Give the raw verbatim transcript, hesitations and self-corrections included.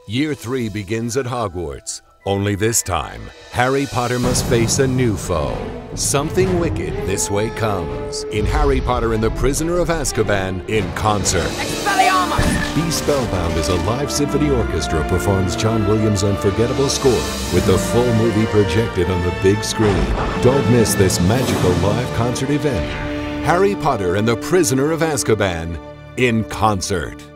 Year three begins at Hogwarts. Only this time, Harry Potter must face a new foe. Something wicked this way comes in Harry Potter and the Prisoner of Azkaban in concert. Expelliarmus! Be Spellbound as a live symphony orchestra performs John Williams' unforgettable score with the full movie projected on the big screen. Don't miss this magical live concert event. Harry Potter and the Prisoner of Azkaban in concert.